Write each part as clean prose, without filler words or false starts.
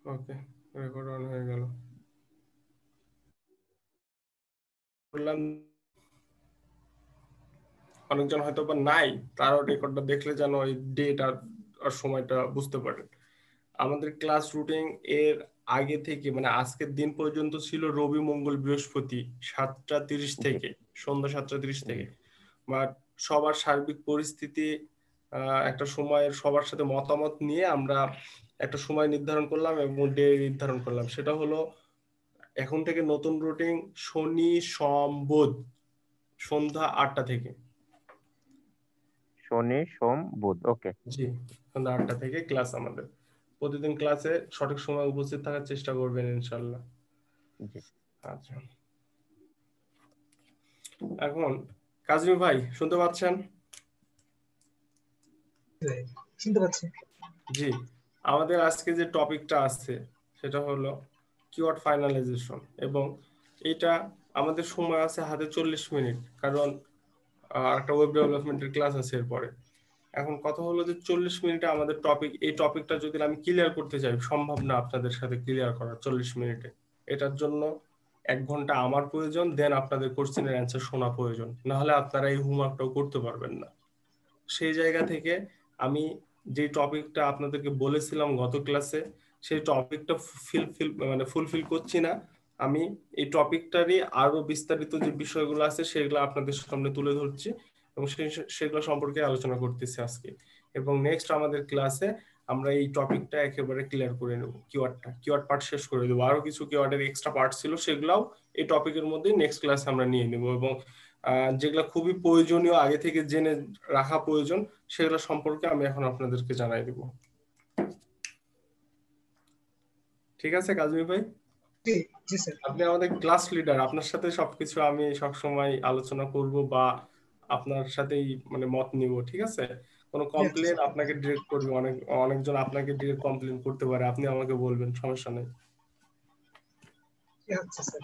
Okay, record on হয়ে গেল। বললাম অনেকজন হয়তো বা নাই, তারও রেকর্ডটা দেখলে যেন ওই ডেট আর সময়টা বুঝতে পারেন। আমাদের ক্লাস রুটিন এর আগে থেকে মানে আজকের দিন পর্যন্ত ছিল রবি মঙ্গল বৃহস্পতি 7:30 জি থেকে সন্ধ্যা 7:30 জি থেকে। বাট সবার সার্বিক পরিস্থিতি একটা সময়ের সবার সাথে মতামত নিয়ে আমরা একটা সময় নির্ধারণ করলাম এবং ডে নির্ধারণ করলাম। সেটা হলো এখন থেকে নতুন রুটিন শনি সোম বুধ সন্ধ্যা 8টা থেকে। শনি সোম বুধ, ওকে। জি, সন্ধ্যা 8টা থেকে ক্লাস আমাদের। প্রতিদিন ক্লাসে সঠিক সময় উপস্থিত থাকার চেষ্টা করবেন ইনশাল্লাহ। জি আচ্ছা, এখন কাজী ভাই শুনতে পাচ্ছেন? শুনতে পাচ্ছি। জি, আমাদের আজকে যে টপিকটা আছে সেটা হলো কিওয়ার্ড ফাইনালাইজেশন, এবং এটা আমাদের সময় আছে হাতে 40 মিনিট, কারণ একটা ওয়েব ডেভেলপমেন্টের ক্লাস আছে এরপরে। এখন কথা হলো যে 40 মিনিটে আমাদের টপিক, এই টপিকটা যদি আমি ক্লিয়ার করতে চাই সম্ভব না আপনাদের সাথে ক্লিয়ার করা 40 মিনিটে। এটার জন্য 1 ঘন্টা আমার প্রয়োজন, দেন আপনাদের কোশ্চেনের অ্যান্সার শোনা প্রয়োজন, না হলে আপনারা এই হোমওয়ার্কটাও করতে পারবেন না। সেই জায়গা থেকে আমি যে টপিকটা আপনাদেরকে বলেছিলাম গত ক্লাসে, সেই টপিকটা ফুলফিল করছি না। আমি এই টপিকটারই আরো বিস্তারিত যে বিষয়গুলো আছে সেগুলো আপনাদের সামনে তুলে ধরছি এবং সেগুলো সম্পর্কে আলোচনা করতেছি আজকে। এবং নেক্সট আমাদের ক্লাসে আমরা এই টপিকটা একেবারে ক্লিয়ার করে নেব। কিওয়ার্ড পার্ট শেষ করে দেবো, আরো কিছু কিওয়ার্ডের এক্সট্রা পার্ট ছিল সেগুলাও এই টপিকের মধ্যে নেক্সট ক্লাসে আমরা নিয়ে নেব, এবং যেগুলো খুবই প্রয়োজনীয় আগে থেকে জেনে রাখা প্রয়োজন সেগুলো সম্পর্কে আমি এখন আপনাদেরকে জানাই দেব। ঠিক আছে কাজী ভাই? জি জি স্যার। আপনি আমাদের ক্লাস লিডার, আপনার সাথে সবকিছু আমি সবসময় আলোচনা করব বা আপনার সাথেই মানে মত নিব, ঠিক আছে? কোনো জি আচ্ছা কমপ্লেন স্যার। আপনাকে ডিরেক্ট করবে, অনেকজন আপনাকে ডিরেক্ট কমপ্লেন করতে পারে, আপনি আমাকে বলবেন, সমস্যা নেই। জি আচ্ছা স্যার।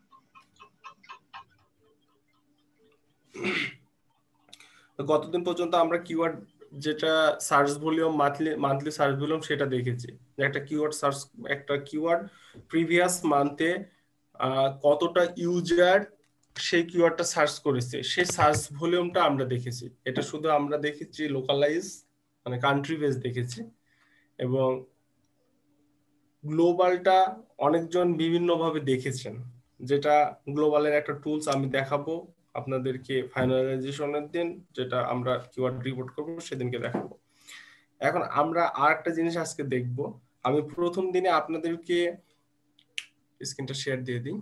তো গতদিন পর্যন্ত আমরা কিওয়ার্ড যেটা search volume monthly search volume সেটা দেখেছি, যে একটা কিওয়ার্ড প্রিভিয়াস মান্থে কতটা ইউজার সেই কিওয়ার্ডটা সার্চ করেছে সেই সার্চ ভলিউমটা আমরা দেখেছি। এটা শুধু আমরা দেখেছি লোকালাইজ মানে কান্ট্রি বেস দেখেছি, এবং গ্লোবালটা অনেকজন বিভিন্ন ভাবে দেখেছেন, যেটা গ্লোবালের একটা টুলস আমি দেখাবো আপনাদেরকে ফাইনালাইজেশনের দিন, যেটা আমরা কিওয়ার্ড রিপোর্ট করব সেদিনকে দেখাবো। এখন আমরা আর একটা জিনিস আজকে দেখব। আমি প্রথম দিনে আপনাদেরকে স্ক্রিনটা শেয়ার দিয়ে দিই।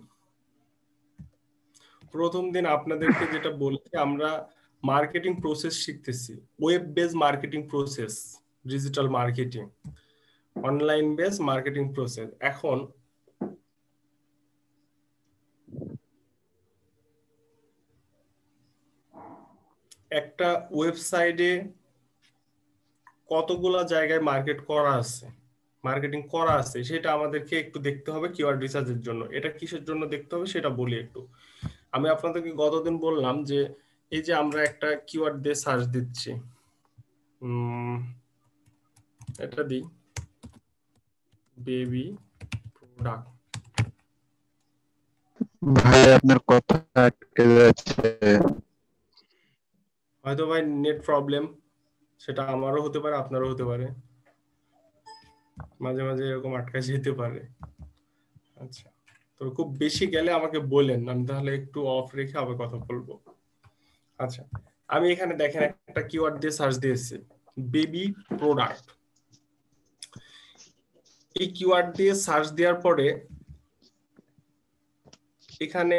প্রথম দিন আপনাদেরকে যেটা বলছি, আমরা মার্কেটিং প্রসেস শিখতেছি, web base marketing process, digital marketing, online base marketing process. এখন একটা ওয়েবসাইটে কতগুলা জায়গায় মার্কেটিং করা আছে সেটা আমাদেরকে একটু দেখতে হবে কিওয়ার্ড রিসার্চের জন্য। এটা কিসের জন্য দেখতে হবে সেটা বলি একটু। আমি আপনাদেরকে গতদিন বললাম যে এই যে আমরা একটা কিওয়ার্ড দিয়ে সার্চ দিচ্ছি, এটা দিই বেবি প্রোডাক্ট। ভাই আপনার কথা আটকে যাচ্ছে। হয়তো ভাই নেট প্রবলেম, সেটা আমারও হতে পারে আপনারও হতে পারে, মাঝে মাঝে এরকম আটকা যেতে পারে। আচ্ছা, তো খুব বেশি গেলে আমাকে বলেন, আমি তাহলে একটু অফ রেখে আবার কথা বলবো। আচ্ছা, আমি এখানে দেখেন একটা কিওয়ার্ড দিয়ে সার্চ দিয়েছি, বেবি প্রোডাক্ট। এই কিওয়ার্ড দিয়ে সার্চ দেওয়ার পরে এখানে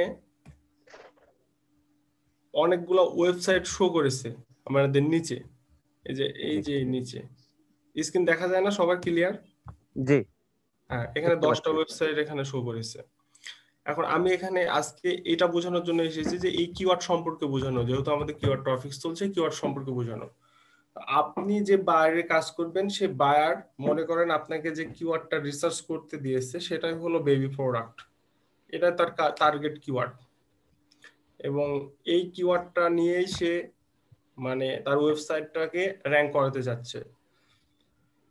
অনেকগুলো ওয়েবসাইট শো করেছে আমাদের নিচে। এই যে নিচে স্ক্রিন দেখা যায় না সবার ক্লিয়ার? জি হ্যাঁ, এখানে দেখতে 10টা পাচ্ছি। ওয়েবসাইট এখানে শো করেছে। এখন আমি এখানে আজকে এটা বোঝানোর জন্য এসেছি যে এই কিওয়ার্ড সম্পর্কে বোঝানো, যেহেতু আমাদের কিওয়ার্ড টপিক চলছে, কিওয়ার্ড সম্পর্কে বোঝানো। আপনি যে বায়ারে কাজ করবেন সে বায়ার মনে করেন আপনাকে যে কিওয়ার্ডটা রিসার্চ করতে দিয়েছে সেটাই হলো বেবি প্রোডাক্ট, এটা তার টার্গেট কিওয়ার্ড, এবং এই কিওয়ার্ডটা নিয়েই সে মানে তার ওয়েবসাইটটাকে র‍্যাঙ্ক করাতে যাচ্ছে।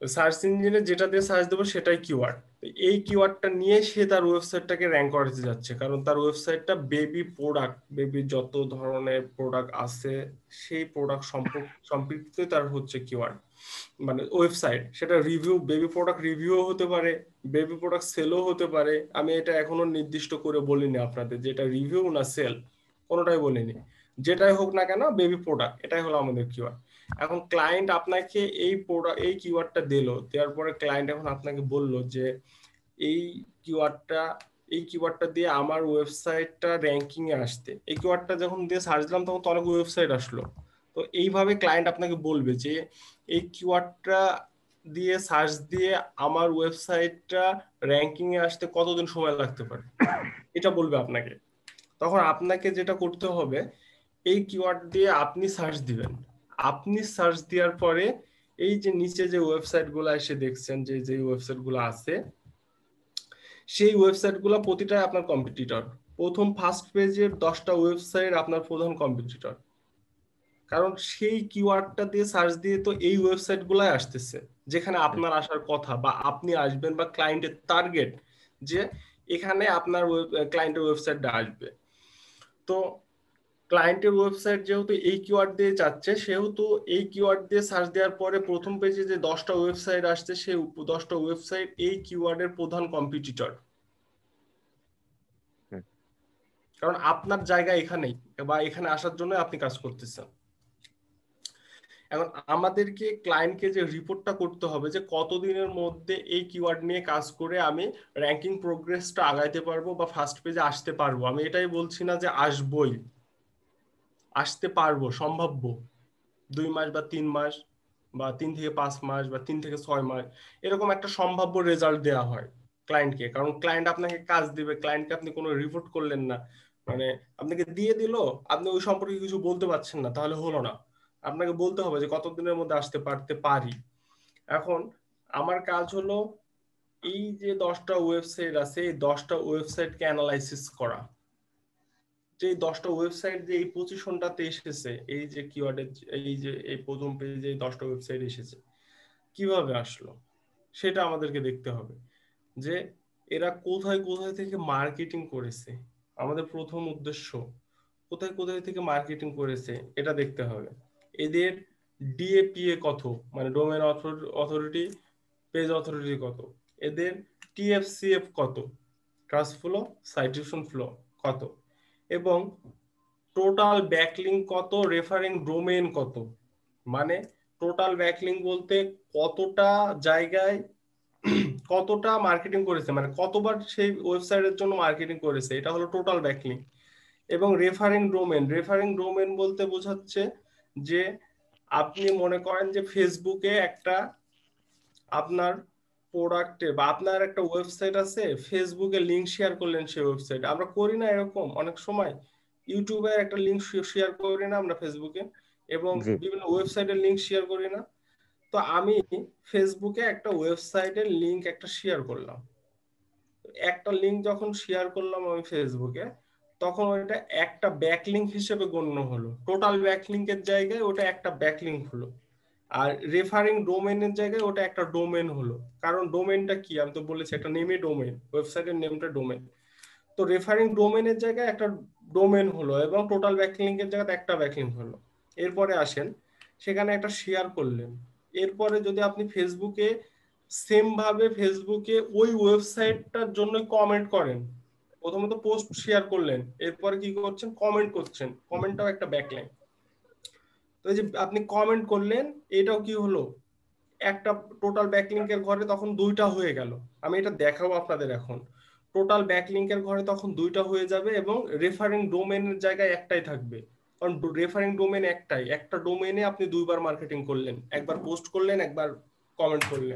সার্চ ইঞ্জিনে যেটা দিয়ে সার্চ দেবো সেটাই কিওয়ার্ড। এই কিওয়ার্ডটা নিয়ে সে তার ওয়েবসাইটটাকে র্যাঙ্ক করাতে যাচ্ছে, কারণ তার ওয়েবসাইটটা বেবি প্রোডাক্ট, বেবি যত ধরনের প্রোডাক্ট আছে সেই প্রোডাক্ট সম্পর্কিত তার হচ্ছে কিওয়ার্ড, মানে ওয়েবসাইট। সেটা রিভিউ, বেবি প্রোডাক্ট রিভিউ হতে পারে, বেবি প্রোডাক্ট সেলও হতে পারে। আমি এটা এখনো নির্দিষ্ট করে বলিনি আপনাদের যে এটা রিভিউ না সেল, কোনোটাই বলিনি। যেটাই হোক না কেন বেবি প্রোডাক্ট এটাই হলো আমাদের কিওয়ার্ড। এখন ক্লায়েন্ট আপনাকে এই প্রোডাক্ট, এই কিওয়ার্ডটা দিলো, দেওয়ার পরে ক্লায়েন্ট এখন আপনাকে বললো যে এই কিওয়ার্ডটা, এই কিওয়ার্ডটা দিয়ে আমার ওয়েবসাইটটা র্যাঙ্কিং এ আসতে, এই কিওয়ার্ডটা যখন দিয়ে সার্চ দিলাম তখন তো অনেক ওয়েবসাইট আসলো। তো এইভাবে ক্লায়েন্ট আপনাকে বলবে যে এই কিওয়ার্ডটা দিয়ে সার্চ দিয়ে আমার ওয়েবসাইটটা র্যাঙ্কিং এ আসতে কতদিন সময় লাগতে পারে, এটা বলবে আপনাকে। তখন আপনাকে যেটা করতে হবে, এই কিওয়ার্ড দিয়ে আপনি সার্চ দিবেন। আপনি সার্চ দেওয়ার পরে এই যে নিচে যে ওয়েবসাইট গুলো এসে দেখছেন, যে যে ওয়েবসাইট গুলো আছে, সেই ওয়েবসাইট গুলো প্রতিটাই আপনার কম্পিটিটর। প্রথম ফার্স্ট পেজের 10টা ওয়েবসাইট আপনার প্রধান কম্পিটিটর, কারণ সেই কিওয়ার্ডটা দিয়ে সার্চ দিয়ে তো এই ওয়েবসাইট গুলাই আসতেছে যেখানে আপনার আসার কথা, বা আপনি আসবেন, বা ক্লায়েন্টের টার্গেট যে এখানে আপনার ক্লায়েন্টের ওয়েবসাইটটা আসবে। তো ক্লায়েন্টের ওয়েবসাইট যেহেতু এই কিওয়ার্ড দিয়ে যাচ্ছে, সেহেতু এই কিওয়ার্ড দিয়ে সার্চ দেওয়ার পরে প্রথম পেজে যে 10টা ওয়েবসাইট আসছে, সেই 10টা ওয়েবসাইট এই কিওয়ার্ডের প্রধান কম্পিটিটর, কারণ আপনার জায়গা এখানেই, বা এখানে আসার জন্য আপনি কাজ করতেছেন। এখন আমাদেরকে ক্লায়েন্টকে যে রিপোর্টটা করতে হবে যে কতদিনের মধ্যে এই কিওয়ার্ড নিয়ে কাজ করে আমি র্যাঙ্কিং প্রোগ্রেসটা আগাইতে পারবো বা ফার্স্ট পেজে আসতে পারবো। আমি এটাই বলছি না যে আসবই, আসতে পারবো, সম্ভাব্য 2 মাস বা 3 মাস বা 3 থেকে 5 মাস বা 3 থেকে 6 মাস, এরকম একটা সম্ভাব্য রেজাল্ট দেওয়া হয় ক্লায়েন্টকে। কারণ ক্লায়েন্ট আপনাকে কাজ দিবে, ক্লায়েন্টকে আপনি কোনো রিপোর্ট করলেন না, মানে আপনাকে দিয়ে দিল, আপনি ওই সম্পর্কে কিছু বলতে পারছেন না, তাহলে হলো না। আপনাকে বলতে হবে যে কতদিনের মধ্যে আসতে পারতে পারি। এখন আমার কাজ হলো এই যে 10টা ওয়েবসাইট আছে, এই 10টা ওয়েবসাইটকে অ্যানালাইসিস করা, যে এই 10টা ওয়েবসাইট যে এই পজিশনটাতে এসেছে, এই যে কিওয়ার্ডের, এই যে এই প্রথম পেজে 10টা ওয়েবসাইট এসেছে, কিভাবে আসলো সেটা আমাদেরকে দেখতে হবে। যে এরা কোথায় কোথায় থেকে মার্কেটিং করেছে, আমাদের প্রথম উদ্দেশ্য কোথায় কোথায় থেকে মার্কেটিং করেছে এটা দেখতে হবে। এদের ডিএপিএ কত, মানে ডোমেন অথরিটি, পেজ অথরিটি কত, এদের টিএফসিএফ কত, ট্রাস্ট ফ্লো, সাইটেশন ফ্লো কত, এবং টোটাল ব্যাকলিং কত, রেফারিং ডোমেইন কত। মানে টোটাল ব্যাকলিং বলতে কতটা জায়গায় কতটা মার্কেটিং করেছে, মানে কতবার সেই ওয়েবসাইটের জন্য মার্কেটিং করেছে, এটা হলো টোটাল ব্যাকলিং। এবং রেফারিং ডোমেন, রেফারিং ডোমেন বলতে বোঝাচ্ছে যে আপনি মনে করেন যে ফেসবুকে একটা আপনার প্রোডাক্টে বা আপনার একটা ওয়েবসাইট আছে, ফেসবুকে লিংক শেয়ার করলেন সেই ওয়েবসাইট, আমরা করি না এরকম অনেক সময়? ইউটিউবে একটা লিংক শেয়ার করি না আমরা ফেসবুকে, এবং জি বিভিন্ন ওয়েবসাইটের লিংক শেয়ার করি না? তো আমি ফেসবুকে একটা ওয়েবসাইটের লিংক একটা শেয়ার করলাম, একটা লিংক যখন শেয়ার করলাম আমি ফেসবুকে, তখন ওইটা একটা ব্যাকলিংক হিসেবে গণ্য হলো। টোটাল ব্যাকলিংকের জায়গায় ওটা একটা ব্যাকলিংক হলো। আর রেফারিং ডোমেনের জায়গায় ওটা একটা ডোমেন হলো। কারণ ডোমেনটা কি, আমি তো বলেছি একটা নেমই ডোমেন, ওয়েবসাইটের নেমটা ডোমেন। তো রেফারিং ডোমেনের জায়গায় একটা ডোমেন হলো, এবং টোটাল ব্যাকলিংকের জায়গায় একটা ব্যাকলিংক হলো। এরপরে আসেন, সেখানে একটা শেয়ার করলেন, এরপরে যদি আপনি ফেসবুকে সেম ভাবে ফেসবুকে ওই ওয়েবসাইটটার জন্য কমেন্ট করেন, প্রথমত পোস্ট শেয়ার করলেন, এরপরে কি করছেন, কমেন্ট করছেন, কমেন্টটাও একটা ব্যাকলাইন। তো এই যে আপনি কমেন্ট করলেন, এটাও কি হলো, একটা টোটাল ব্যাকলিংকের ঘরে তখন দুইটা হয়ে গেল। আমি এটা দেখাবো আপনাদের এখন। টোটাল ব্যাকলিংকের ঘরে তখন দুইটা হয়ে যাবে, এবং রেফারিং ডোমেনের জায়গায় একটাই থাকবে। কারণ রেফারিং ডোমেন একটাই, একটা ডোমেনে আপনি দুইবার মার্কেটিং করলেন, একবার পোস্ট করলেন, একবার কমেন্ট করলেন,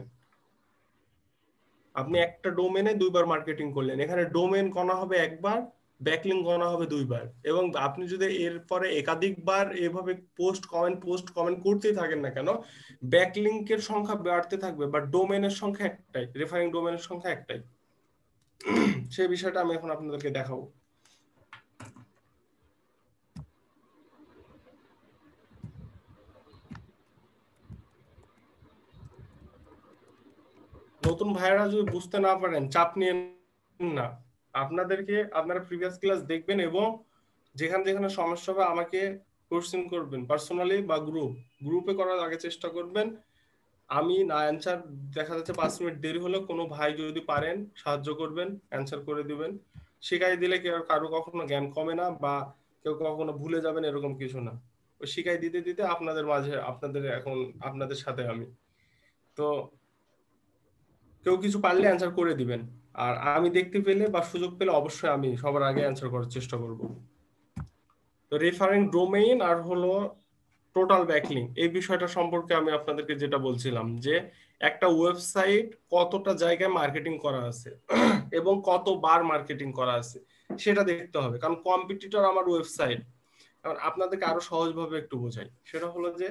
আপনি একটা ডোমেনে দুইবার মার্কেটিং করলেন। এখানে ডোমেন গণা হবে একবার, ব্যাকলিংক গণা হবে দুইবার। এবং আপনি যদি এরপরে একাধিকবার এভাবে পোস্ট কমেন্ট করতেই থাকেন না কেন, ব্যাকলিংকের সংখ্যা বাড়তে থাকবে, বাট ডোমেনের সংখ্যা একটাই, রেফারিং ডোমেনের সংখ্যা একটাই। সেই বিষয়টা আমি এখন আপনাদেরকে দেখাবো। নতুন ভাইয়েরা যদি বুঝতে না পারেন চাপ নিয়েন না, আপনারা প্রিভিয়াস ক্লাস দেখবেন এবং যেখানে যেখানে সমস্যা হবে আমাকে কোশ্চেন করবেন পার্সোনালি বা গ্রুপে করার আগে চেষ্টা করবেন। আমি না অ্যান্সার দেখা যাচ্ছে 5 মিনিট দেরি হলে কোনো ভাই যদি পারেন সাহায্য করবেন, অ্যান্সার করে দিবেন। শিখাই দিলে কেউ কারো কখনো জ্ঞান কমে না বা কেউ কখনো ভুলে যাবেন এরকম কিছু না। ওই শিখাই দিতে দিতে আপনাদের মাঝে আপনাদের সাথে আমি তো কেউ কিছু পারলে অ্যান্সার করে দিবেন। আর আমি দেখতে পেলে বা সুযোগ পেলে অবশ্যই আমি সবার আগে অ্যান্সার করার চেষ্টা করব। তো রেফারিং ডোমেইন আর হলো টোটাল ব্যাকলিংক, এই বিষয়টা সম্পর্কে আমি আপনাদেরকে যেটা বলছিলাম যে একটা ওয়েবসাইট কতটা জায়গায় মার্কেটিং করা আছে এবং কতবার মার্কেটিং করা আছে সেটা দেখতে হবে। কারণ কম্পিটিটর আমার ওয়েবসাইট, কারণ আপনাদেরকে আরো সহজভাবে একটু বোঝাই, সেটা হলো যে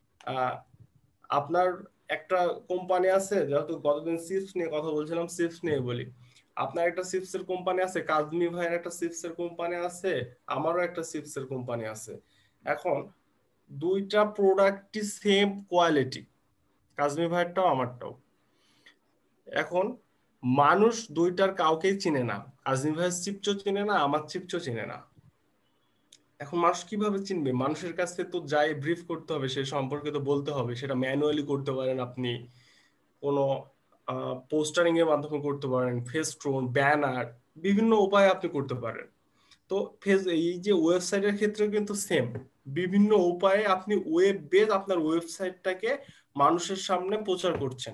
আপনার একটা কোম্পানি আছে, যেহেতু গতদিন চিপস নিয়ে কথা বলছিলাম, চিপস নিয়ে বলি। আপনার একটা চিপসের কোম্পানি আছে, কাজমি ভাইয়ের একটা চিপসের কোম্পানি আছে, আমারও একটা চিপসের কোম্পানি আছে। এখন দুইটা প্রোডাক্টই সেম কোয়ালিটি, কাজমি ভাইয়েরটাও আমারটাও। এখন মানুষ দুইটার কাউকেই চিনে না, কাজমি ভাইয়ের চিপসও চিনে না, আমার চিপসও চিনে না। এখন মানুষ কিভাবে চিনবে? মানুষের কাছে তো যাই ব্রিফ করতে হবে, সে সম্পর্কে তো বলতে হবে। সেটা ম্যানুয়ালি করতে পারেন আপনি, কোনো পোস্টারিং এর মাধ্যমে করতে পারেন, ফেস্টুন, ব্যানার, বিভিন্ন উপায়ে আপনি করতে পারেন। তো এই যে ওয়েবসাইটের ক্ষেত্রে কিন্তু সেম, বিভিন্ন উপায়ে আপনি ওয়েব বেস আপনার ওয়েবসাইটটাকে মানুষের সামনে প্রচার করছেন।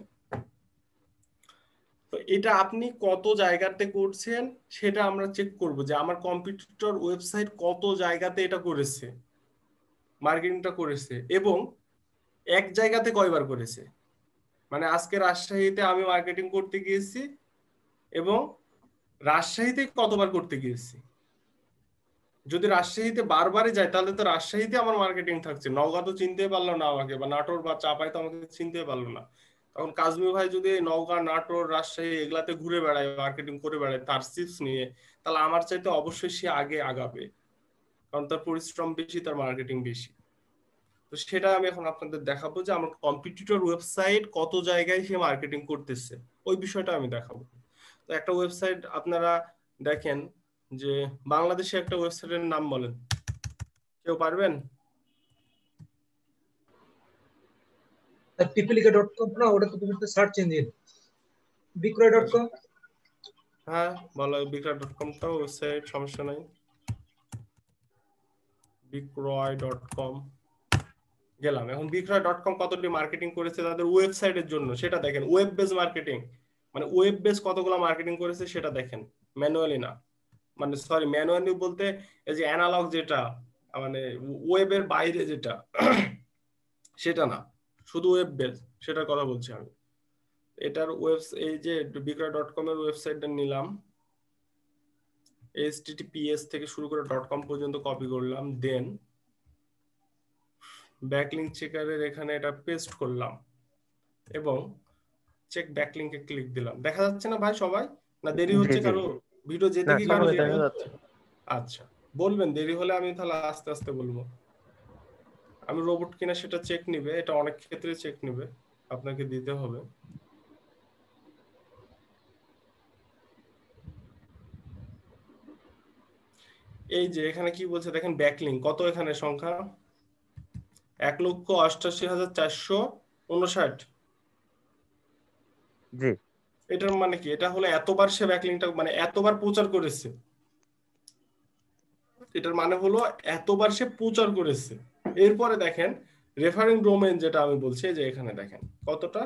তো এটা আপনি কত জায়গাতে করছেন সেটা আমরা চেক করব যে আমার কম্পিটিটর ওয়েবসাইট কত জায়গাতে এটা করেছে, মার্কেটিংটা করেছে এবং এক জায়গাতে কয়বার করেছে। মানে আজকে রাজশাহীতে আমি মার্কেটিং করতে গিয়েছি এবং রাজশাহীতে কতবার করতে গিয়েছি। যদি রাজশাহীতে বারবারই যায় তাহলে তো রাজশাহীতে আমার মার্কেটিং থাকছে, নওগাঁ তো চিনতে পারলো না আমাকে, বা নাটোর বা চাপাই তো আমাকে চিনতে পারলো না। তখন কাজমি ভাই যদি নওগাঁ, নাটোর, রাজশাহী এগুলাতে ঘুরে বেড়ায়, মার্কেটিং করে বেড়ায় তার চিপস নিয়ে, তাহলে আমার চাইতে অবশ্যই সে আগে আগাবে, কারণ তার পরিশ্রম বেশি, তার মার্কেটিং বেশি। তো সেটা আমি এখন আপনাদের দেখাবো যে আমার কম্পিটিটর ওয়েবসাইট কত জায়গায় সে মার্কেটিং করতেছে, ওই বিষয়টা আমি দেখাবো। তো একটা ওয়েবসাইট আপনারা দেখেন যে বাংলাদেশে একটা ওয়েবসাইটের নাম বলেন, কেউ পারবেন? pipilika.com না, ওটা তো তুমি সার্চ ইঞ্জিন। বিক্রয়.com, হ্যাঁ বলো, বিক্রয়.com-টাও ওয়েবসাইট, সমস্যা নাই। বিক্রয়.com গেলাম। এখন বিক্রয়.com কতটি মার্কেটিং করেছে তাদের ওয়েবসাইটের জন্য সেটা দেখেন, ওয়েব বেস মার্কেটিং, মানে ওয়েব বেস কতগুলো মার্কেটিং করেছে সেটা দেখেন, ম্যানুয়ালি না। মানে সরি, ম্যানুয়ালি বলতে এই যে অ্যানালগ যেটা, মানে ওয়েবের বাইরে যেটা সেটা না, শুধু ওয়েব বেস সেটার কথা বলছি আমি। এটার এই যে বিক্রয়.com এর ওয়েবসাইটটা নিলাম, https থেকে শুরু করে .com পর্যন্ত কপি করলাম, দেন ব্যাকলিংক চেকারের এখানে এটা পেস্ট করলাম এবং চেক ব্যাকলিংকে ক্লিক দিলাম। দেখা যাচ্ছে না ভাই সবাই? না দেরি হচ্ছে কারো? ভিডিও যেতে কি কারো দেরি হচ্ছে? আচ্ছা বলবেন দেরি হলে, আমি তাহলে আস্তে আস্তে বলবো। আমি রোবট কিনা সেটা চেক নিবে, এটা অনেক ক্ষেত্রে চেক নিবে, আপনাকে দিতে হবে। এই যে এখানে কি বলছে দেখেন, ব্যাকলিংক কত, এখানে সংখ্যা 1,88,459। জি, এটার মানে কি? এটা হলো এতবার সে ব্যাকলিংকটা, মানে এতবার প্রচার করেছে, এটার মানে হলো এতবার সে প্রচার করেছে। এরপরে দেখেন রেফারিং ডোমেইন, যেটা আমি বলছি যে এখানে দেখেন কতটা,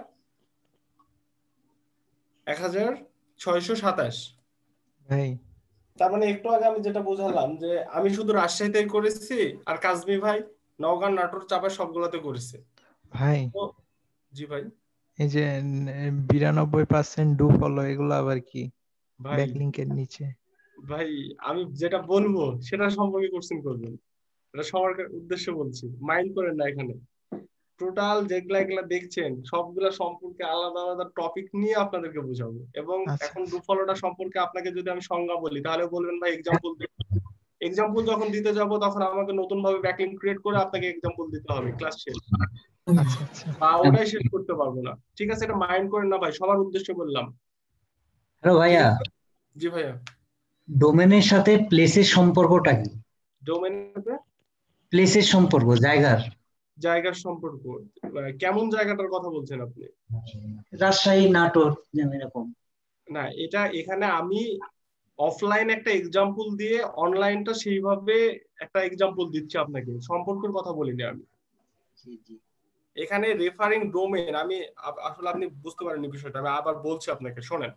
1,627। ভাই তার মানে একটু আগে আমি যেটা বোঝালাম যে আমি শুধু রাজশাহীতে করেছি আর কাজমি ভাই নওগাঁ, নাটোর, চাপাই সবগুলাতে করেছে। ভাই তো জি ভাই। এই যে 92% ডু ফলো, এগুলো আবার কি ভাই ব্যাকলিংকের নিচে? ভাই আমি যেটা বলবো সেটা সম্পর্কে কোশ্চেন করবেন, এটা সবার উদ্দেশ্যে বলছি, মাইন্ড করেন না। এখানে টোটাল যেগুলা এগুলা দেখছেন সবগুলা সম্পর্কে আলাদা আলাদা টপিক নিয়ে আপনাদেরকে বোঝাবো। এবং আচ্ছা এখন ডু ফলোটা সম্পর্কে আপনাকে যদি আমি সংজ্ঞা বলি তাহলে বলবেন ভাই এক্সাম্পল, এক্সাম্পল যখন দিতে যাব তখন আমাকে নতুন ভাবে ব্যাকলিংক ক্রিয়েট করে আপনাকে এক্সাম্পল দিতে হবে, ক্লাস শেষ। আচ্ছা আচ্ছা বা ওটাই শেষ করতে পারবো না। ঠিক আছে, এটা মাইন্ড করেন না ভাই, সবার উদ্দেশ্যে বললাম। হ্যালো ঠিক ভাইয়া, আছে জি ভাইয়া। ডোমেনের সাথে প্লেসের সম্পর্কটা কি? ডোমেনের সাথে প্লেসের সম্পর্ক, জায়গার। জায়গার সম্পর্ক, কেমন জায়গাটার কথা বলছেন আপনি? রাজশাহী, নাটোর, যেমন এরকম। না, এটা এখানে আমি অফলাইন একটা এক্সাম্পল দিয়ে অনলাইনটা সেইভাবে একটা এক্সাম্পল দিচ্ছি আপনাকে, সম্পর্কের কথা বলিনি আমি জি জি এখানে। রেফারিং ডোমেন, আমি আসলে আপনি বুঝতে পারেননি বিষয়টা, আমি আবার বলছি আপনাকে, শোনেন।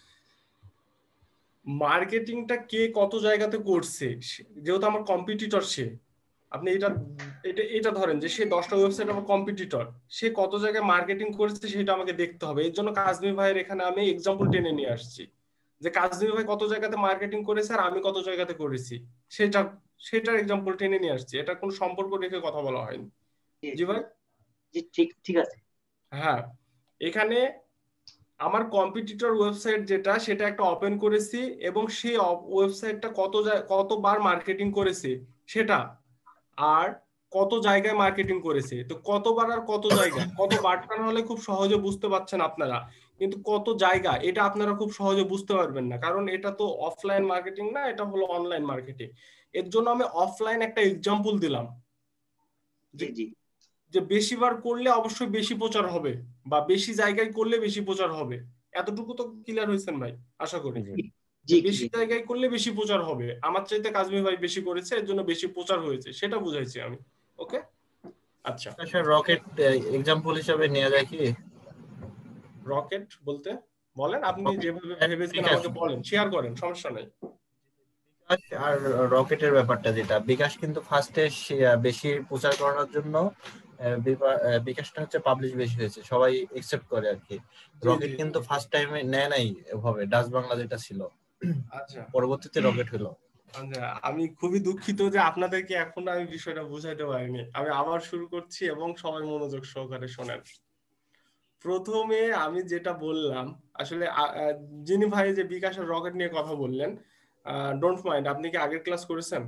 মার্কেটিংটা কে কত জায়গাতে করছে, যেহেতু আমার কম্পিটিটর সে, আপনি এটা এটা এটা ধরেন যে সে 10টা ওয়েবসাইট আমার কম্পিটিটর, সে কত জায়গায় মার্কেটিং করেছে সেটা আমাকে দেখতে হবে। এর জন্য কাজমি ভাইয়ের এখানে আমি এক্সাম্পল টেনে নিয়ে আসছি, যে কাজমি ভাই কত জায়গাতে মার্কেটিং করেছে আর আমি কত জায়গাতে করেছি, সেটা সেটার এক্সাম্পল টেনে নিয়ে আসছি। এটা কোনো সম্পর্ক রেখে কথা বলা হয়নি। জি জি ভাই। জি, ঠিক ঠিক আছে। হ্যাঁ, এখানে আমার কম্পিটিটর ওয়েবসাইট যেটা, সেটা একটা ওপেন করেছি এবং সেই ওয়েবসাইটটা কতবার মার্কেটিং করেছে সেটা, আর কত জায়গায় মার্কেটিং করেছে। তো কতবার আর কত জায়গা, কত বারটা হলে খুব সহজে বুঝতে পারছেন আপনারা, কিন্তু কত জায়গা এটা আপনারা খুব সহজে বুঝতে পারবেন না, কারণ এটা তো অফলাইন মার্কেটিং না, এটা হলো অনলাইন মার্কেটিং। এর জন্য আমি অফলাইন একটা এক্সাম্পল দিলাম, জি জি যে বেশিবার করলে অবশ্যই বেশি প্রচার হবে, বা বেশি জায়গায় করলে বেশি প্রচার হবে। এতটুকু তো ক্লিয়ার হয়েছেন ভাই, আশা করি। জি জি বেশি জি। জায়গায় করলে বেশি প্রচার হবে, আমার চাইতে কাজমি ভাই বেশি করেছে, এর জন্য বেশি প্রচার হয়েছে, সেটা বুঝাইছি আমি। ওকে, আচ্ছা। স্যার রকেট এক্সাম্পল হিসেবে নেওয়া যায় কি? রকেট বলতে বলেন, আপনি যেভাবে ভেবেছেন বিকাশ আমাকে বলেন, শেয়ার করেন, সমস্যা নাই। বিকাশ আর রকেটের ব্যাপারটা যেটা, বিকাশ কিন্তু ফার্স্টে বেশি প্রচার করানোর জন্য বিকাশটা হচ্ছে পাবলিশ বেশি হয়েছে, সবাই একসেপ্ট করে আর কি। জি রকেট জি। কিন্তু ফার্স্ট টাইমে নেয় নাই এভাবে, ডাচ বাংলা যেটা ছিল, আচ্ছা পরবর্তীতে রকেট হলো। আচ্ছা, আমি খুবই দুঃখিত যে আপনাদেরকে এখনো আমি বিষয়টা বুঝাইতে পারিনি। আমি আবার শুরু করছি এবং সবাই মনোযোগ সহকারে শোনেন। প্রথমে আমি যেটা বললাম, আসলে যিনি ভাই যে বিকাশের রকেট নিয়ে কথা বললেন, ডোন্ট মাইন্ড, আপনি কি আগের ক্লাস করেছেন?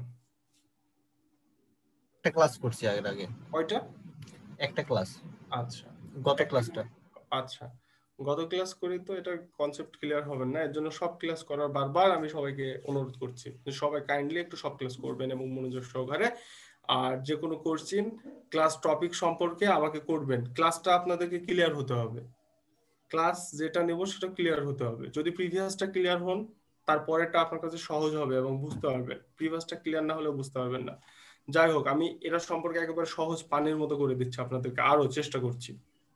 একটা ক্লাস করছি আগের আগে, কয়টা? একটা ক্লাস, আচ্ছা গত ক্লাসটা। আচ্ছা, গত ক্লাস করি তো এটা কনসেপ্ট ক্লিয়ার হবে না, এর জন্য সব ক্লাস করার বারবার আমি সবাইকে অনুরোধ করছি যে সবাই কাইন্ডলি একটু সব ক্লাস করবেন এবং মনোযোগ সহকারে। আর যে কোনো কোশ্চেন ক্লাস টপিক সম্পর্কে আমাকে করবেন, ক্লাসটা আপনাদেরকে ক্লিয়ার হতে হবে, ক্লাস যেটা নেব সেটা ক্লিয়ার হতে হবে। যদি প্রিভিয়াসটা ক্লিয়ার হন, তারপরেরটা আপনার কাছে সহজ হবে এবং বুঝতে পারবেন। প্রিভিয়াসটা ক্লিয়ার না হলে বুঝতে পারবেন না। যাই হোক, আমি এটা সম্পর্কে একেবারে সহজ পানির মতো করে দিচ্ছি আপনাদেরকে, আরো চেষ্টা করছি।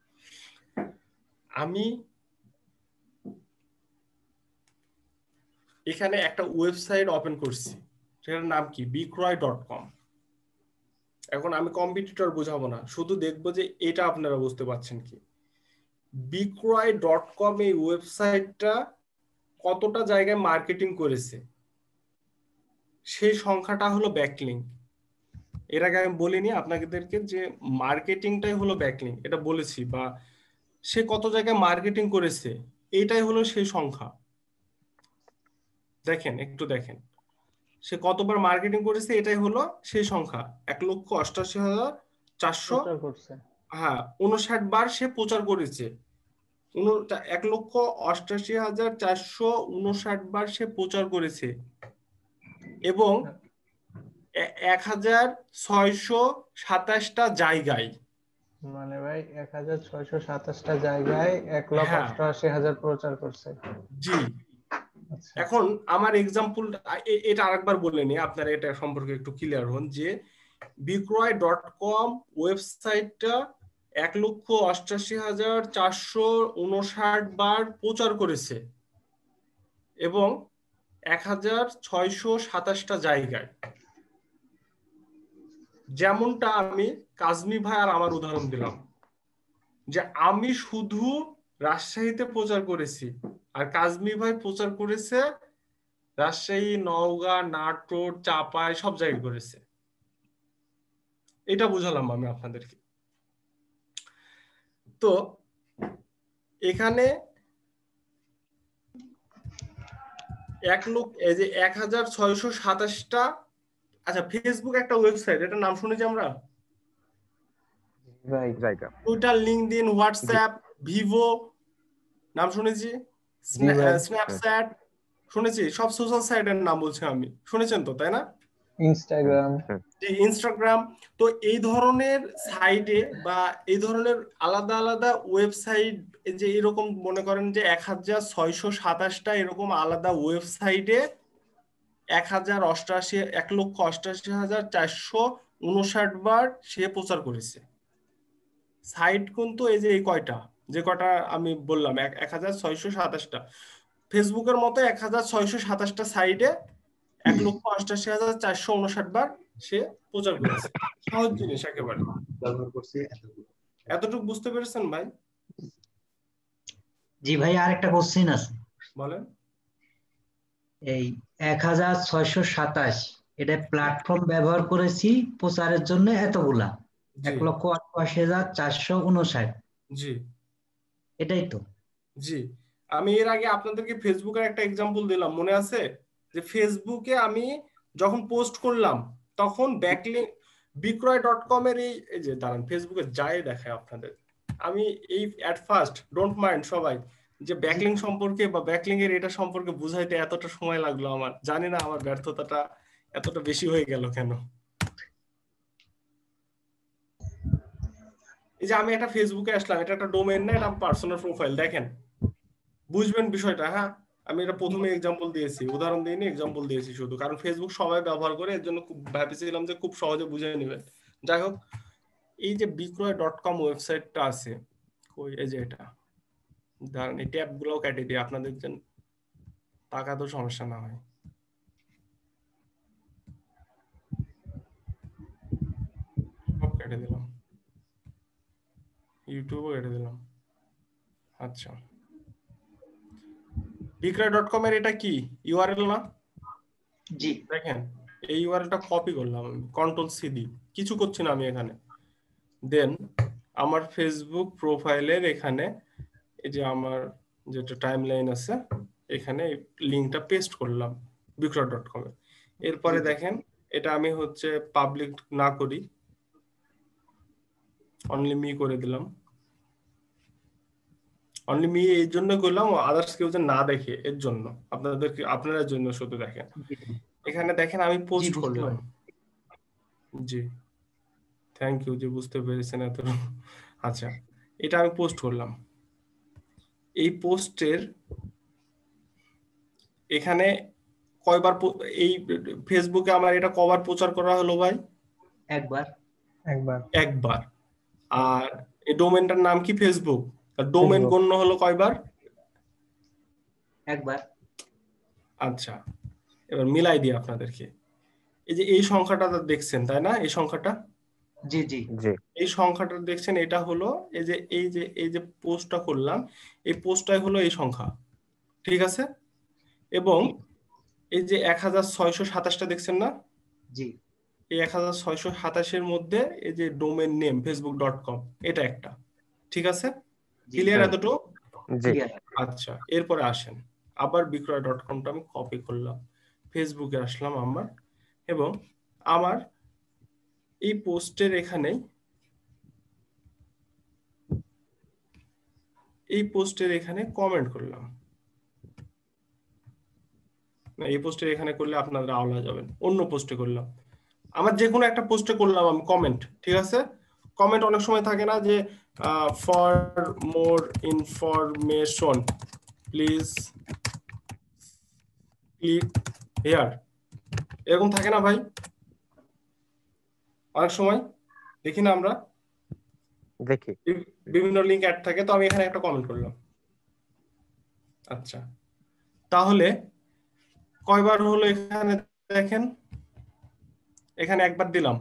আমি এখানে একটা ওয়েবসাইট ওপেন করছি, সেটার নাম কি বিক্রয়.com। এখন আমি কম্পিটিটর বোঝাবো না, শুধু দেখবো যে এটা আপনারা বুঝতে পারছেন কি। বিক্রয়.com এই ওয়েবসাইটটা কতটা জায়গায় মার্কেটিং করেছে, সেই সংখ্যাটা হলো ব্যাকলিংক। এর আগে আমি বলিনি আপনাদেরকে যে মার্কেটিংটাই হলো ব্যাকলিংক, এটা বলেছি, বা সে কত জায়গায় মার্কেটিং করেছে এইটাই হলো সেই সংখ্যা। দেখেন, একটু দেখেন, সে কতবার মার্কেটিং করেছে এটাই হলো সেই সংখ্যা, 1,88,400। প্রচার করছে। হ্যাঁ, 59 বার সে প্রচার করেছে, 1,88,459 বার সে প্রচার করেছে, এবং 1,627টা জায়গায়। মানে ভাই 1,627টা জায়গায় 1,88,000 হ্যাঁ প্রচার করছে। জি। আচ্ছা এখন আমার এক্সাম্পল এটা আরেকবার বলে নি, আপনারা এটা সম্পর্কে একটু ক্লিয়ার হন, যে বিক্রয়.com ওয়েবসাইটটা 1,88,459 বার প্রচার করেছে এবং 1,627টা জায়গায়। যেমনটা আমি কাজমি ভাই আর আমার উদাহরণ দিলাম, যে আমি শুধু রাজশাহীতে প্রচার করেছি আর কাজমি ভাই প্রচার করেছে রাজশাহী, নওগাঁ, নাটোর, চাপাই, সব জায়গায় করেছে। এটা বুঝালাম আমি আপনাদেরকে। তো এখানে এই যে 1,627টা। আচ্ছা, ফেসবুক একটা ওয়েবসাইট, এটার নাম শুনেছি আমরা, right Twitter, LinkedIn, WhatsApp, Vivo নাম শুনেছি, জি ভাই। স্ন্যাপচ্যাট শুনেছি, সব সোশ্যাল সাইটের নাম বলছি আমি, শুনেছেন তো তাই না? ইনস্টাগ্রাম। যে ইনস্টাগ্রাম, তো এই ধরনের সাইটে বা এই ধরনের আলাদা আলাদা ওয়েবসাইট, যে এরকম মনে করেন যে 1627টা এরকম আলাদা ওয়েবসাইটে 1,88,459 বার সে প্রচার করেছে। সাইট কিন্তু এই যে এই কয়টা, যে কয়টা আমি বললাম 1,627টা, ফেসবুকের মতো 1,627টা সাইটে 1,88,459 বার সে প্রচার করেছে। সহজ জিনিস একেবারে। এতটুকু বুঝতে পেরেছেন ভাই? জি ভাই, আরেকটা কোশ্চেন আছে। বলেন। এই 1,627 এটা প্ল্যাটফর্ম ব্যবহার করেছি প্রচারের জন্য এতগুলা, জি 1,88,459। জি এটাই তো? জি আমি এর আগে আপনাদেরকে ফেসবুকের একটা এক্সাম্পল দিলাম, মনে আছে? যে ফেসবুকে আমি যখন পোস্ট করলাম তখন ব্যাকলিংক বিক্রয়.com এর এই যে দাঁড়ান ফেসবুকে যাই দেখায় আপনাদের, আমি এই অ্যাট ফার্স্ট ডোন্ট মাইন্ড সবাই, যে ব্যাকলিংক সম্পর্কে বা ব্যাকলিংক এর এটা সম্পর্কে বুঝাইতে এতটা সময় লাগলো আমার, জানি না আমার ব্যর্থতাটা এতটা বেশি হয়ে গেল কেন। এই যে আমি একটা ফেসবুকে আসলাম, এটা একটা ডোমেইন না, এটা পার্সোনাল প্রোফাইল, দেখেন বুঝবেন বিষয়টা। হ্যাঁ, আমি এটা প্রথমে এক্সাম্পল দিয়েছি, উদাহরণ দিইনি, এক্সাম্পল দিয়েছি শুধু, কারণ ফেসবুক সবাই ব্যবহার করে, এর জন্য খুব ভেবেছিলাম যে খুব সহজে বুঝে নেবেন। যাই হোক, এই যে বিক্রয়.com ওয়েবসাইটটা আছে, কই, এই যে এটা, দাঁড়ান এই ট্যাব গুলো কেটে দিই আপনাদের জন্য, টাকা তো সমস্যা না হয়। সব কেটে দিলাম, ইউটিউবও কেটে দিলাম। আচ্ছা, বিক্রয়.com এর এটা কি ইউআরএল না? জি। দেখেন এই ইউআরএলটা কপি করলাম আমি, কন্ট্রোল সি দি, কিছু করছি না আমি এখানে। দেন আমার ফেসবুক প্রোফাইলের এখানে এই যে আমার যেটা টাইমলাইন আছে, এখানে লিংকটা পেস্ট করলাম বিক্রয়.com এ। এরপরে দেখেন এটা আমি হচ্ছে পাবলিক না করি, অনলি মি করে দিলাম। অনলি মি এই জন্য করলাম, আদার্স কেউ যে না দেখে এর জন্য, আপনাদের জন্য শুধু দেখেন। এখানে দেখেন আমি পোস্ট করলাম। জি থ্যাংক ইউ যে বুঝতে পেরেছেন এত। আচ্ছা, এটা আমি পোস্ট করলাম। এই পোস্টের এখানে কয়বার এই ফেসবুকে আমার এটা কবার প্রচার করা হলো ভাই? একবার। আর এই ডোমেনটার নাম কি? ফেসবুক। ডোমেন গণ্য হলো কয়বার? একবার। আচ্ছা, এবার মিলাই দিই আপনাদেরকে। এই যে এই সংখ্যাটা দেখছেন তাই না? এই সংখ্যাটা, জি জি এই সংখ্যাটা দেখছেন, এটা হলো এই যে পোস্টটা করলাম, এই পোস্টটাই হলো এই সংখ্যা, ঠিক আছে? এবং এই যে 1,627টা দেখছেন না? জি। এই 1,627 মধ্যে এই যে ডোমেন নেম facebook.com, এটা একটা, ঠিক আছে? ক্লিয়ার এতটুকু? আচ্ছা, এরপরে আসেন, আবার বিক্রয়.comটা আমি কপি করলাম, ফেসবুকে আসলাম আমার, এবং আমার এই পোস্টের এখানে কমেন্ট করলাম। না, এই পোস্টের এখানে করলে আপনারা আওলা যাবেন, অন্য পোস্টে করলাম, আমার যে কোনো একটা পোস্টে করলাম আমি কমেন্ট, ঠিক আছে? কমেন্ট অনেক সময় থাকে না যে for more information please click here, এরকম থাকে না ভাই? অনেক সময় দেখি না আমরা, দেখি বিভিন্ন লিংক অ্যাড থাকে, তো আমি এখানে একটা কমেন্ট করলাম। আচ্ছা, তাহলে কয়বার হলো এখানে দেখেন, এখানে একবার দিলাম,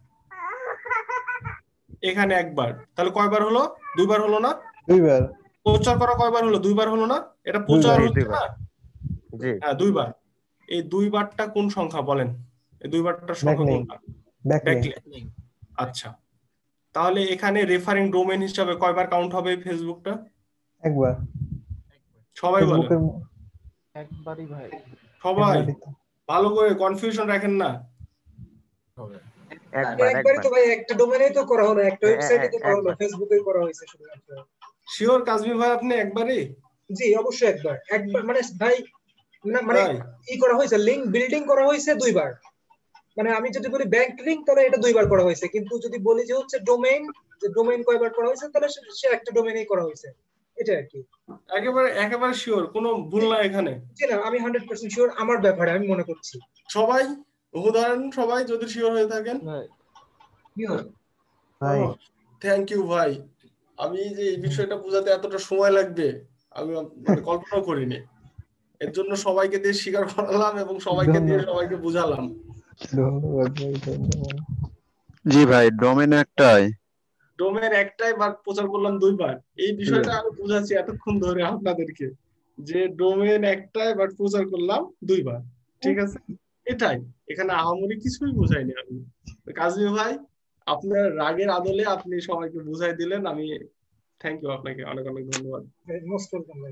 এখানে একবার, তাহলে কয়বার হলো? দুইবার হলো না? দুইবার। প্রচার করা কয়বার হলো? দুইবার হলো না? এটা প্রচার হচ্ছে না? জি হ্যাঁ, দুইবার। এই দুইবারটা কোন সংখ্যা বলেন? এই দুইবারটার সংখ্যা কোনটা? ব্যাকলিংক। আচ্ছা, তাহলে এখানে রেফারিং ডোমেইন হিসাবে কয়বার কাউন্ট হবে ফেসবুকটা? একবার। সবাই বলেন। একবারই ভাই। সবাই ভালো করে কনফিউশন রাখেন না। একবারই তো ভাই একটা ডোমেনেই তো করা হলো, একটা ওয়েবসাইটে তো করা হলো, একবার। ফেসবুকে করা হয়েছে শুধুমাত্র। শিওর কাজমি ভাই আপনি একবারই? জি অবশ্যই একবার মানে ভাই মানে তাই ই করা হয়েছে, লিংক বিল্ডিং করা হয়েছে 2বার। মানে আমি যদি বলি ব্যাংক লিংক তাহলে এটা 2বার করা হয়েছে, কিন্তু যদি বলি যে হচ্ছে ডোমেইন, যে ডোমেইন কয়বার করা হয়েছে তাহলে সে একটা ডোমেইনেই করা হয়েছে, এটা আর কি। একেবারে শিওর, কোনো ভুল না এখানে। জি না, আমি 100% শিওর আমার ব্যাপারে আমি মনে করছি। সবাই উদাহরণ, সবাই যদি শিওর হয়ে থাকেন। শিওর ভাই থ্যাংক ইউ ভাই। আমি যে এই বিষয়টা বোঝাতে এতটা সময় লাগবে আমি মানে কল্পনাও করিনি। এর জন্য সবাইকে দিয়ে স্বীকার করালাম এবং সবাইকে দিয়ে সবাইকে বুঝালাম। ধন্যবাদ ভাই, ধন্যবাদ। জি ভাই, ডোমেন একটাই। ডোমেন একটাই, বাট প্রচার করলাম 2বার। এই বিষয়টা আমি বুঝাচ্ছি এতক্ষণ ধরে আপনাদেরকে, যে ডোমেন একটাই বাট প্রচার করলাম 2বার। ঠিক আছে, এটাই, এখানে আহামরি কিছুই বুঝাইনি আমি। কাজী ভাই আপনার রাগের আদলে আপনি সবাইকে বুঝাই দিলেন, আমি থ্যাংক ইউ আপনাকে, অনেক অনেক ধন্যবাদ। মোস্ট ওয়েলকাম ভাই।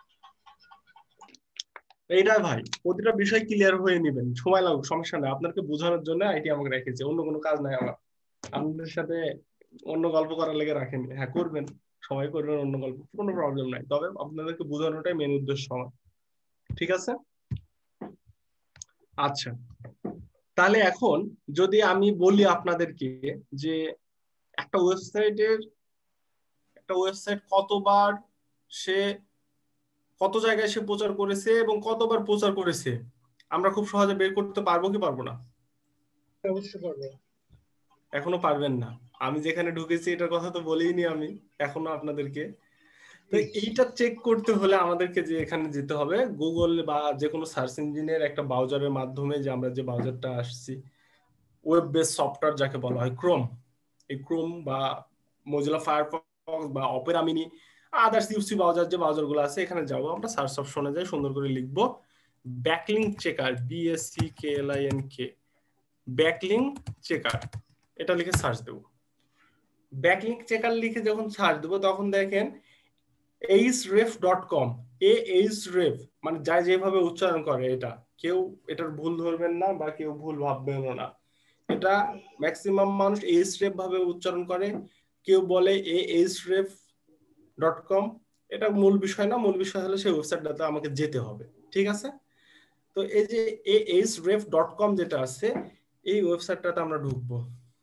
এইটাই ভাই, প্রতিটা বিষয় ক্লিয়ার হয়ে নেবেন, সময় লাগুক সমস্যা নাই, আপনাকে বোঝানোর জন্য আইটি আমাকে রেখেছে, অন্য কোনো কাজ নাই আমার। আপনাদের সাথে অন্য গল্প করার লেগে রাখেনি। হ্যাঁ করবেন, সবাই করবেন অন্য গল্প, কোনো প্রবলেম নাই, তবে আপনাদেরকে বোঝানোটাই মেন উদ্দেশ্য আমার। ঠিক আছে, আচ্ছা তাহলে এখন যদি আমি বলি আপনাদেরকে যে একটা ওয়েবসাইট কতবার সে, কত জায়গায় সে প্রচার করেছে এবং কতবার প্রচার করেছে, আমরা খুব সহজে বের করতে পারবো কি পারবো না? অবশ্যই পারবো। এখনো পারবেন না? আমি যেখানে ঢুকেছি এটার কথা তো বলিনি আমি এখনো আপনাদেরকে। তো এইটা চেক করতে হলে আমাদেরকে যে এখানে যেতে হবে গুগল বা যে কোনো সার্চ ইঞ্জিনের একটা ব্রাউজারের মাধ্যমে, যে আমরা যে ব্রাউজারটা আসছি, ওয়েব বেস সফটওয়্যার যাকে বলা হয় ক্রোম, এই ক্রোম বা মোজিলা ফায়ারফক্স বা Opera Mini, others UC browser যে ব্রাউজারগুলো আছে, এখানে যাবো, আমরা সার্চ অপশনে যাই, সুন্দর করে লিখবো backlink checker, BACKLINK, backlink checker, এটা লিখে সার্চ দেবো। ব্যাকলিংক চেকার লিখে যখন সার্চ দেবো তখন দেখেন ahref.com, ahref মানে যাই যেভাবে উচ্চারণ করে, এটা কেউ এটার ভুল ধরবেন না বা কেউ ভুল ভাববেনও না, এটা ম্যাক্সিমাম মানুষ ahref ভাবে উচ্চারণ করে, কেউ বলে ahref.com, এটা মূল বিষয় না, মূল বিষয় হলো সেই ওয়েবসাইটটাতে আমাকে যেতে হবে। ঠিক আছে, তো এই যে ahref.com যেটা আছে, এই ওয়েবসাইটটাতে আমরা ঢুকবো।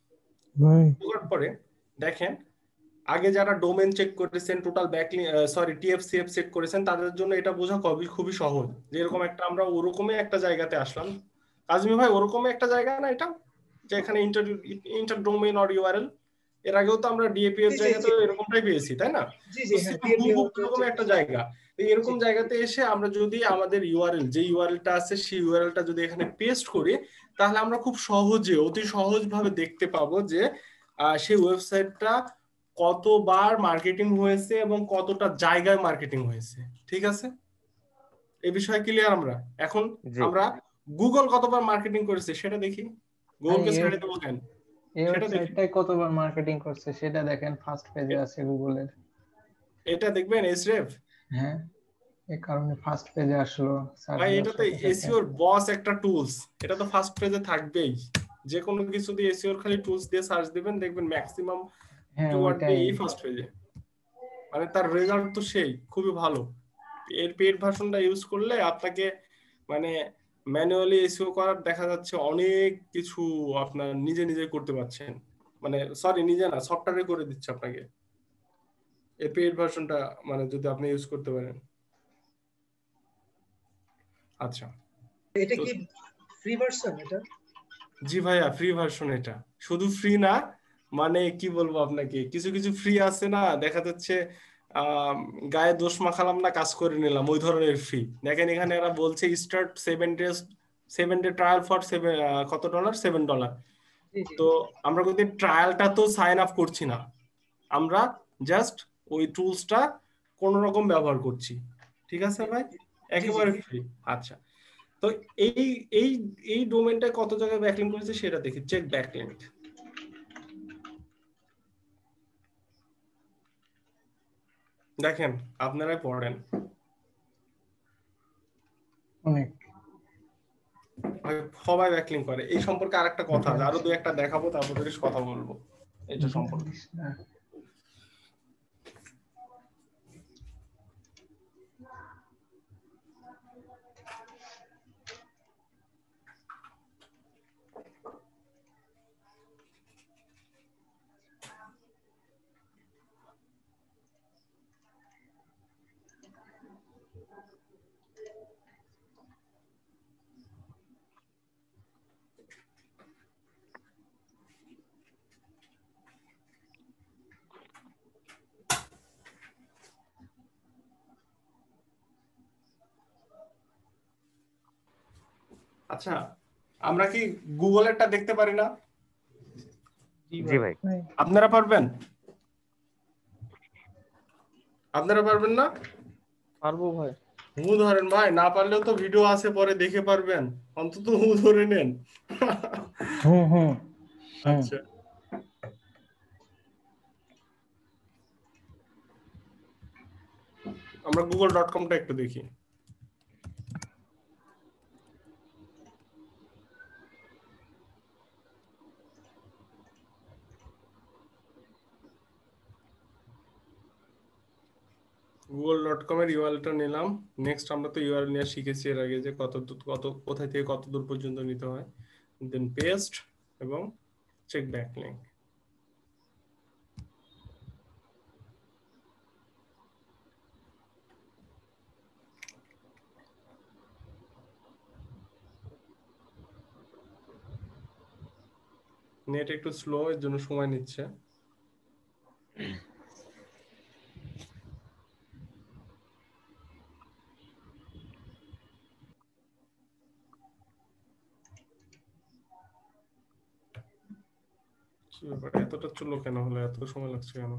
ঢোকার পরে দেখেন আগে যারা ডোমেন চেক করেছেন, টোটাল ব্যাকলিং TFCF চেক করেছেন, তাদের জন্য এটা বোঝা খুবই সহজ, যে এরকম একটা আমরা ওরকমই একটা জায়গাতে আসলাম। কাজমি ভাই ওরকমই একটা জায়গা না এটা, যে এখানে ইন্টার ডোমেইন অর ইউআরএল, এর আগেও তো আমরা ডিএপি এর জায়গাতে এরকমটাই পেয়েছি, তাই না? এরকম একটা জায়গা, এরকম জায়গাতে এসে আমরা যদি আমাদের ইউআরএল, যে ইউআরএলটা আছে সেই ইউআরএলটা যদি এখানে পেস্ট করি, তাহলে আমরা খুব সহজে, অতি সহজভাবে দেখতে পাবো যে সেই ওয়েবসাইটটা কতবার মার্কেটিং হয়েছে এবং কতটা জায়গায় মার্কেটিং হয়েছে। ঠিক আছে, এই বিষয়ে ক্লিয়ার? আমরা এখন আমরা গুগল কতবার মার্কেটিং করেছে সেটা দেখি। গুগলকে ছেড়ে দেবো কেন, এই ওয়েবসাইটটাই কতবার মার্কেটিং করছে সেটা দেখেন, ফার্স্ট পেজে আছে গুগলের, এটা দেখবেন এসরেফ। হ্যাঁ, এই কারণে ফার্স্ট পেজে আসলো। ভাই এটা তো এসইওর বস একটা টুলস, এটা তো ফার্স্ট পেজে থাকবেই। যে কোনো কিছু দিয়ে এসইওর খালি টুলস দিয়ে সার্চ দিবেন, দেখবেন ম্যাক্সিমাম কিওয়ার্ড দিয়ে এই ফার্স্ট পেজে, মানে তার রেজাল্ট তো সেই খুবই ভালো। এর পেইড ভার্সনটা ইউজ করলে আপনাকে মানে ম্যানুয়ালি এসইও করার দেখা যাচ্ছে অনেক কিছু আপনার নিজে করতে পারছেন, মানে সরি নিজে না, সফটওয়্যারে করে দিচ্ছে আপনাকে এই পেইড ভার্সনটা, মানে যদি আপনি ইউজ করতে পারেন। আচ্ছা, এটা কি ফ্রি ভার্সন? এটা জি ভাইয়া ফ্রি ভার্সন, এটা শুধু ফ্রি না, মানে কি বলবো আপনাকে, কিছু কিছু ফ্রি আছে না, দেখা যাচ্ছে গায়ে দোষ মাখালাম না কাজ করে নিলাম, ওই ধরনের ফ্রি। দেখেন এখানে এরা বলছে স্টার্ট 7 ডে ট্রায়াল ফর কত ডলার, $7। তো আমরা কিন্তু ট্রায়ালটা তো সাইন আপ করছি না, আমরা জাস্ট ওই টুলসটা কোন রকম ব্যবহার করছি। ঠিক আছে ভাই, একেবারে ফ্রি। আচ্ছা, তো এই এই এই ডোমেনটা কত জায়গায় ব্যাকলিংক করেছে সেটা দেখি, চেক ব্যাকলিংক। দেখেন আপনারাই পড়েন। অনেক ভাই সবাই ব্যাকলিং করে। এই সম্পর্কে আরেকটা কথা আছে, আরো দুই একটা দেখাবো, তারপর কথা বলবো এটা সম্পর্কে। আচ্ছা, আমরা কি গুগলেরটা দেখতে পারি না? জি ভাই। আপনারা পারবেন? আপনারা পারবেন না? পারবো ভাই। হু ধরেন ভাই, না পারলেও তো ভিডিও আছে, পরে দেখে পারবেন, অন্তত হু ধরে নেন। আচ্ছা, আমরা google.com-টা একটু দেখি। google.com-এর ইউআরএল-টা নিলাম। নেক্সট আমরা তো ইউআরএল নিয়ে শিখেছি এর আগে যে কোথায় থেকে কত দূর পর্যন্ত নিতে হয়। দেন পেস্ট এবং চেক ব্যাকলিংক। নেট একটু স্লো, এর জন্য সময় নিচ্ছে। কি ব্যাপার, এতটা চলো কেন হলো, এত সময় লাগছে কেন?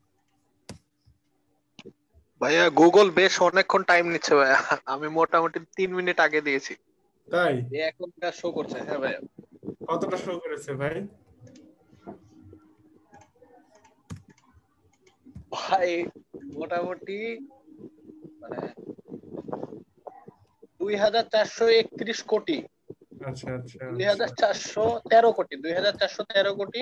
ভাইয়া গুগল বেশ অনেকক্ষণ টাইম নিচ্ছে ভাইয়া, আমি মোটামুটি 3 মিনিট আগে দিয়েছি। তাই? এখনটা শো করছে। হ্যাঁ ভাইয়া। কতটা শো করেছে ভাই? ভাই মোটামুটি মানে 2431 কোটি। আচ্ছা আচ্ছা, 2413 কোটি 2413 কোটি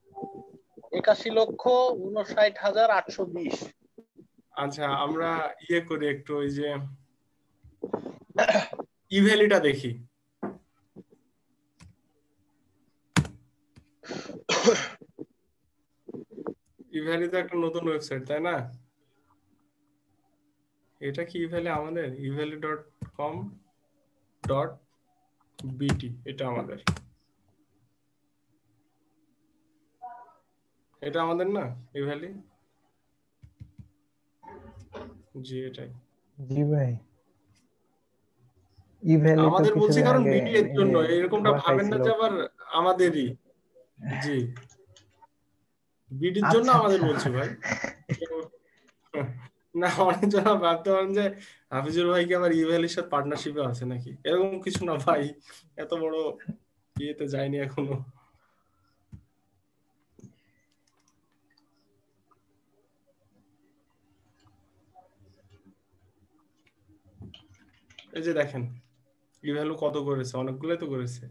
81,59,820। আচ্ছা, আমরা করি একটু, ওই যে ইভ্যালিটা দেখি। ইভ্যালি তো একটা নতুন ওয়েবসাইট, তাই না? এটা কি ইভ্যালি আমাদের? evali.com.bt, এটা আমাদের, এটা আমাদের না ইভ্যালি? জি এটাই। জি ভাই, ইভ্যালি তো আমাদের বলছি কিছুদিন কারণ আগে বিটি এর জন্য, এরকমটা ভাবেন না খাইছিল। যে আবার আমাদেরই। জি, বিটির জন্য আচ্ছা আমাদের আচ্ছা। বলছি ভাই। না, অনেক জন ভাবতে পারেন যে হাফিজুর ভাই কি আবার ইভ্যালির সাথে পার্টনারশিপে আছে নাকি, এরকম কিছু না ভাই, এত বড় ইয়েতে যায়নি এখনো। এই যে দেখেন ইভ্যালু কত করেছে, অনেকগুলোই তো করেছে।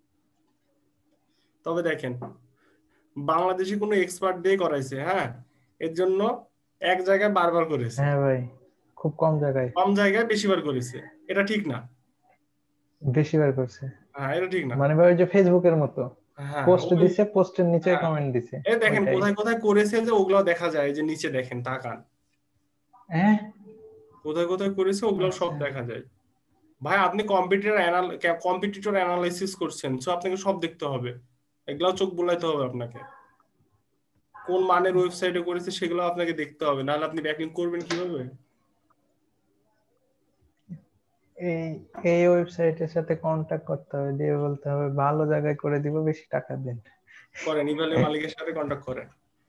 তবে দেখেন বাংলাদেশি কোনো এক্সপার্ট দিয়ে করাইছে, হ্যাঁ, এর জন্য এক জায়গায় বারবার করেছে, হ্যাঁ ভাই, খুব কম জায়গায়, কম জায়গায় বেশিবার করেছে, এটা ঠিক না। বেশিবার করছে। হ্যাঁ, এটা ঠিক না। মানে ভাই ওই যে ফেসবুকের মতো হ্যাঁ, পোস্ট দিছে, পোস্টের নিচে কমেন্ট দিছে। এই দেখেন ওইটাই। কোথায় কোথায় করেছে, যে ওগুলো দেখা যায়, যে নিচে দেখেন, তাকান হ্যাঁ, কোথায় কোথায় করেছে, ওগুলো সব দেখা যায়। ভাই আপনি কম্পিটিটর অ্যানালাইসিস করছেন, সো আপনাকে সব দেখতে হবে, এগুলাও চোখ বুলাইতে হবে আপনাকে। কোন মানের ওয়েবসাইটে করেছে সেগুলো আপনাকে দেখতে হবে, নাহলে আপনি ব্যাকলিংক করবেন কিভাবে? এই এই ওয়েবসাইটের সাথে কন্টাক্ট করতে হবে, দিয়ে বলতে হবে ভালো জায়গায় করে দিব, বেশি টাকা দেন। করেন, ইভ্যালি মালিকের সাথে কন্টাক্ট করেন।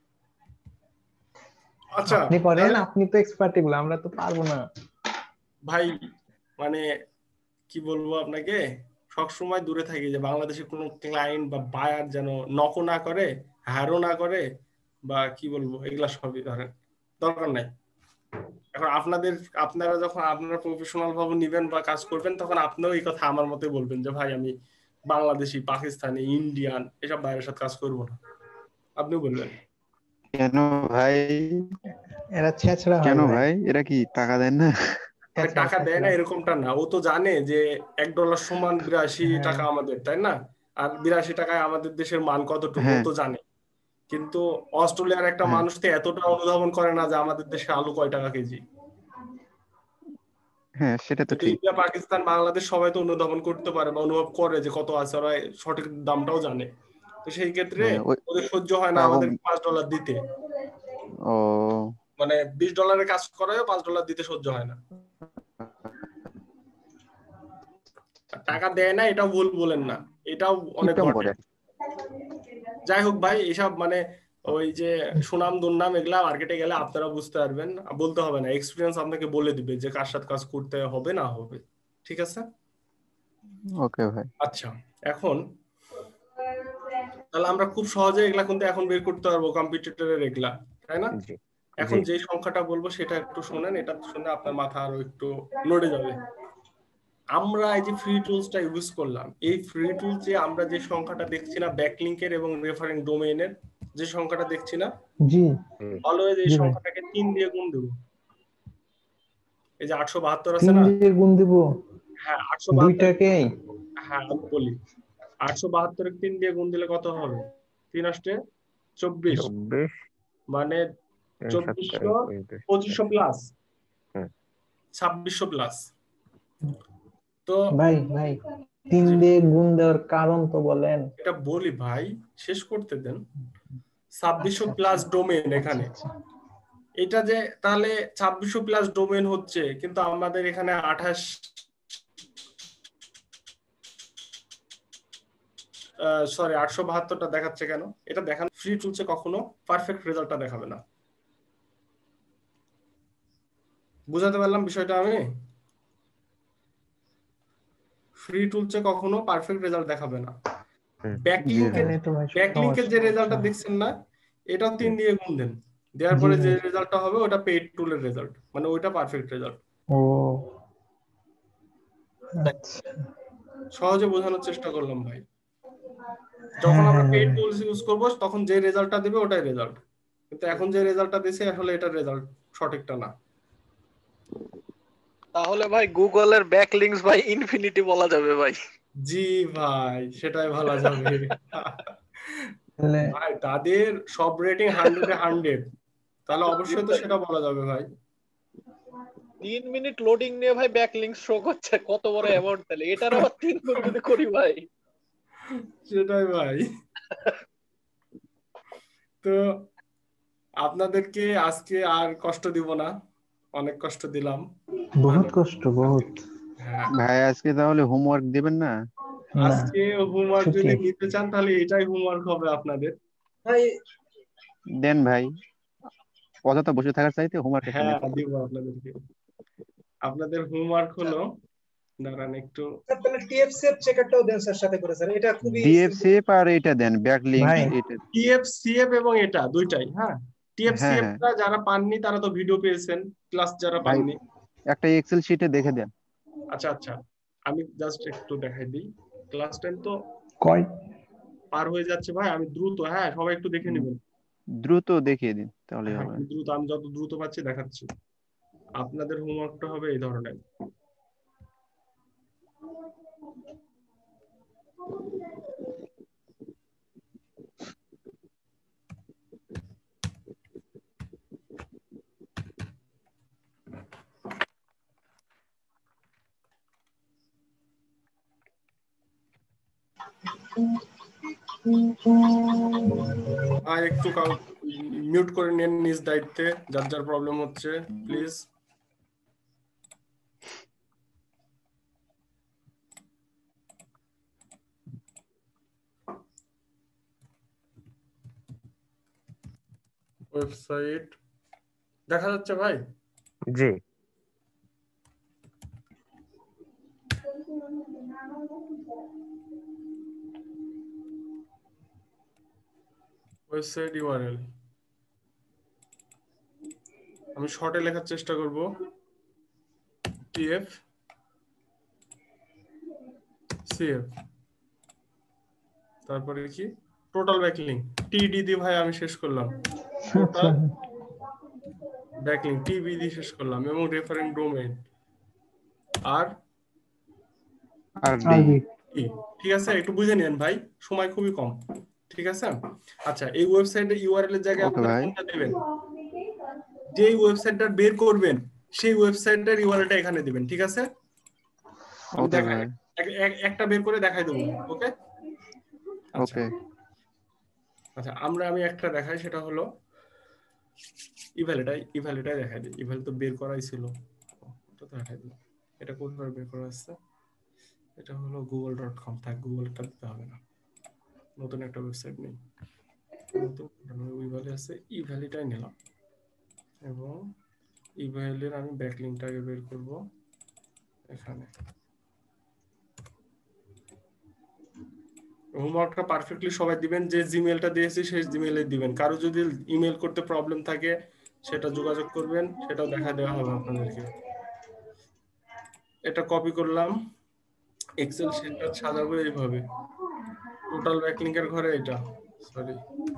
আচ্ছা, আপনি করেন, আপনি তো এক্সপার্ট, এগুলো আমরা তো পারবো না ভাই। মানে কি বলবো আপনাকে, সবসময় দূরে থাকি যে বাংলাদেশে কোনো ক্লায়েন্ট বা বায়ার যেন নকও না করে, হ্যারো না করে, বা কি বলবো, এগুলা সবই ধরেন দরকার নাই। এখন আপনারা যখন আপনারা প্রফেশনাল ভাবে নিবেন বা কাজ করবেন, তখন আপনিও এই কথা আমার মতে বলবেন যে ভাই আমি বাংলাদেশি, পাকিস্তানি, ইন্ডিয়ান এসব ভাইয়ের সাথে কাজ করবো না। আপনি বলবেন কেন ভাই? এরা ছেঁচড়া হয় কেন ভাই। ভাই? এরা কি টাকা দেন না? ভাই ছেঁচড়া টাকা দেয় না ছেঁচড়া। এরকমটা না, ও তো জানে যে $1 সমান 82 হ্যাঁ টাকা আমাদের, তাই না? আর 82 টাকায় আমাদের দেশের মান কতটুকু ও হ্যাঁ তো জানে। কিন্তু অস্ট্রেলিয়ার একটা হ্যাঁ মানুষ তো এতটা অনুধাবন করে না যে আমাদের দেশে আলু কয় টাকা কেজি। হ্যাঁ, সেটা তো কিন্তু ঠিক। ইন্ডিয়া, পাকিস্তান, বাংলাদেশ সবাই তো অনুধাবন করতে পারে বা অনুভব করে যে কত আছে, ওরা সঠিক দামটাও জানে। তো সেই ক্ষেত্রে হ্যাঁ, ওই ওদের সহ্য হয় না পাগম। আমাদের $5 দিতে, ও মানে $20 কাজ করায় $5 দিতে সহ্য হয় না। আর টাকা দেয় না এটাও ভুল বলেন না, এটাও অনেক কিপটাম ঘটে। করে। যাই হোক ভাই, এসব মানে ওই যে সুনাম দুর্নাম এগুলা মার্কেটে গেলে আপনারা বুঝতে পারবেন, বলতে হবে না, এক্সপিরিয়েন্স আপনাকে বলে দিবে যে কার সাথে কাজ করতে হবে না হবে। ঠিক আছে? ওকে ভাই। আচ্ছা, এখন তাহলে আমরা খুব সহজে এগুলা কিন্তু এখন বের করতে পারবো কম্পিটিটরের এগুলা, তাই না? জি এখন জি যে সংখ্যাটা বলবো সেটা একটু শোনেন, এটা শুনে আপনার মাথা আরো একটু নড়ে যাবে। আমরা এই যে ফ্রি টুলসটা ইউজ করলাম, এই ফ্রি টুলসে আমরা যে সংখ্যাটা দেখছি না ব্যাকলিংকের এবং রেফারিং ডোমেইনের, যে সংখ্যাটা দেখছি না, জি অলওয়েজ এই জি ভাই। সংখ্যাটাকে 3 দিয়ে গুণ দেব। এই যে 872 আছে 3 না, দিয়ে গুণ দিব হ্যাঁ 872, দুইটাকেই? হ্যাঁ আমি বলি 872 কে 3 দিয়ে গুণ দিলে কত হবে? 3 আসতে 24, 24 মানে 2400, 2500 প্লাস 2600 প্লাস। তো ভাই ভাই 3 দিয়ে গুণ দেওয়ার কারণ তো বলেন। এটা বলি ভাই, শেষ করতে দেন। 2600 আচ্ছা প্লাস ডোমেন আচ্ছা এখানে, আচ্ছা। এটা যে তাহলে 2600 প্লাস ডোমেন হচ্ছে, কিন্তু আমাদের এখানে 28, সরি 872টা দেখাচ্ছে কেন? এটা দেখানো ফ্রি টুলসে কখনো পারফেক্ট রেজাল্টটা দেখাবে না। বুঝাতে পারলাম বিষয়টা আমি? ফ্রি টুলসে কখনো পারফেক্ট রেজাল্ট দেখাবে না। জি ভাই। এনে তো ভাই ব্যাকলিংকের যে রেজাল্টটা সমস্যা। দেখছেন না, এটাও 3 দিয়ে গুণ দেন, দেওয়ার জি পরে যে ভাই। রেজাল্টটা হবে ওটা পেইড টুলের রেজাল্ট, মানে ওইটা পারফেক্ট রেজাল্ট। ও আচ্ছা। সহজে বোঝানোর চেষ্টা করলাম ভাই। যখন হ্যাঁ আমরা হ্যাঁ পেইড হ্যাঁ। টুলস ইউজ করব তখন যে রেজাল্টটা দেবে ওটাই রেজাল্ট, কিন্তু এখন যে রেজাল্টটা দিছে আসলে এটা রেজাল্ট সঠিকটা না। তাহলে ভাই গুগলের ব্যাকলিংকস ভাই ইনফিনিটি বলা যাবে ভাই। জি ভাই, সেটাই বলা যাবে। তাহলে ভাই তাদের সব রেটিং 100-এ 100, তাহলে অবশ্যই তো সেটা বলা যাবে ভাই। 3 মিনিট লোডিং নিয়ে ভাই ব্যাকলিংকস শো করছে, কত বড় অ্যামাউন্ট! তাহলে এটার আবার 3 গুণ যদি করি ভাই। সেটাই ভাই। তো আপনাদেরকে আজকে আর কষ্ট দিব না, অনেক কষ্ট দিলাম। বহুত ভালো। কষ্ট বহুত। হ্যাঁ, ভাই আজকে তাহলে হোমওয়ার্ক দিবেন না? না আজকে হোমওয়ার্ক ছুটি। যদি নিতে চান তাহলে এটাই হোমওয়ার্ক হবে আপনাদের। ভাই দেন ভাই, অযথা বসে থাকার চাইতে হোমওয়ার্ক একটা হ্যাঁ দেন। দিব আপনাদেরকে। আপনাদের হোমওয়ার্ক হলো, দাঁড়ান একটু, স্যার তাহলে টিএফসিএফ চেকারটাও দেন স্যার সাথে করে, স্যার এটা খুবই সিম্পল। ডিএফসিএফ আর এটা দেন ব্যাকলিংক ভাই এটা। টিএফ সিএফ এবং এটা দুইটাই। হ্যাঁ, টিএফ হ্যাঁ সিএফ হ্যাঁ টা যারা পাননি তারা তো ভিডিও পেয়েছেন, ক্লাস যারা ভাই, পাননি। একটা এক্সেল শিটে দেখে দেন। আচ্ছা আচ্ছা, আমি জাস্ট একটু দেখাই দিই। ক্লাস টাইম তো কয় পার হয়ে যাচ্ছে ভাই, আমি দ্রুত, হ্যাঁ সবাই একটু দেখে নেবেন। দ্রুত দেখিয়ে দিন তাহলেই হ্যাঁ হবে। আমি দ্রুত, আমি যত দ্রুত পাচ্ছি দেখাচ্ছি। আপনাদের হোমওয়ার্কটা হবে এই ধরনের। আর একটু মিউট করে নেন নিজ দায়িত্বে, যার যার প্রবলেম হচ্ছে প্লিজ। ওয়েবসাইট দেখা যাচ্ছে ভাই? জি ওয়েবসাইট ইউআরএল আমি শর্টে লেখার চেষ্টা করব, টিএফ সিএফ। তারপরে কি টোটাল ব্যাকলিং টিডি দিয়ে ভাই আমি শেষ করলাম, টোটাল ব্যাকলিং টিবি দিয়ে শেষ করলাম, এবং রেফারেন্স ডোমেইন আর আরবি ঠিক আছে, একটু বুঝে নেন ভাই, সময় খুবই কম। ঠিক আছে, আচ্ছা এই ওয়েবসাইটে ইউআরএল এর জায়গায় ওকে আপনারা ভাই। কোনটা দিবেন? যেই ওয়েবসাইটটা বের করবেন সেই ওয়েবসাইটের ইউআরএলটা এখানে দিবেন। ঠিক আছে, আমি ওকে দেখাই ভাই। একটা বের করে দেখাই দেবো। ওকে আচ্ছা ওকে আচ্ছা আমি একটা দেখাই, সেটা হলো ইভ্যালিটাই দেখাই দিই। ইভ্যাল তো বের করাই ছিল, ওটা তো দেখাই দিই। এটা কোথায় বের করা আছে? এটা হলো google.com। থাক, গুগলটা দিতে হবে না, নতুন একটা ওয়েবসাইট নেই, নতুন ইভ্যালি আছে, ইভ্যালিটাই নিলাম, এবং ইভ্যালের আমি ব্যাকলিংটাকে বের করব এখানে। হোমওয়ার্কটা পারফেক্টলি সবাই দিবেন, যে জিমেলটা দিয়েছি সেই জিমেলে দিবেন। কারো যদি ইমেল করতে প্রবলেম থাকে সেটা যোগাযোগ করবেন, সেটাও দেখা দেওয়া হবে আপনাদেরকে। এটা কপি করলাম, এক্সেল শিটটা সাজাবো এইভাবে, টোটাল ব্যাকলিংক এর ঘরে এটা, সরি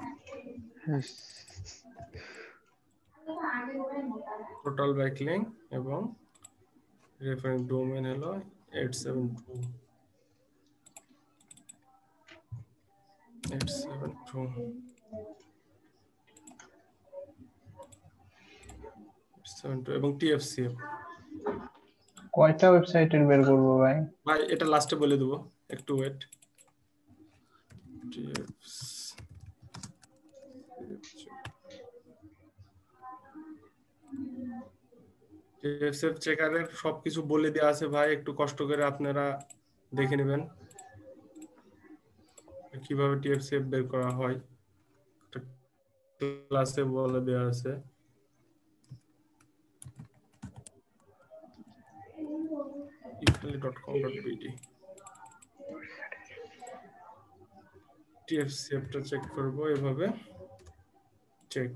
টোটাল ব্যাকলিংক এবং রেফারেন্স ডোমেইন হলো 872 এবং টিএফসিএফ। কয়টা ওয়েবসাইটের বের করবো ভাই? ভাই এটা লাস্টে বলে দেবো, একটু ওয়েট। টিএফসিএফ চেকারের সবকিছু বলে দেওয়া আছে ভাই, একটু কষ্ট করে আপনারা দেখে নেবেন কিভাবে টিএফসিএফ বের করা হয়, ক্লাসে বলে দেওয়া আছে। equally.com.bd টিএফসিএফটা চেক করব এভাবে, চেক।